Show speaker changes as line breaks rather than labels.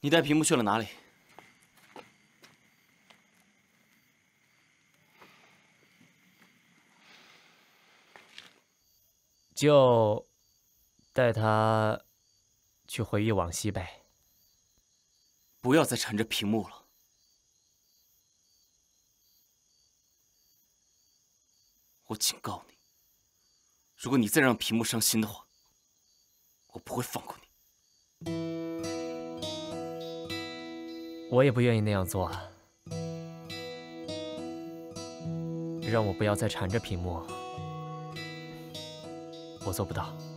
你带屏幕去了哪里？
就带他去回忆往昔呗。
不要再缠着屏幕了。我警告你，如果你再让屏幕伤心的话，我不会放过你。
我也不愿意那样做啊。让我不要再缠着屏幕，我做不到。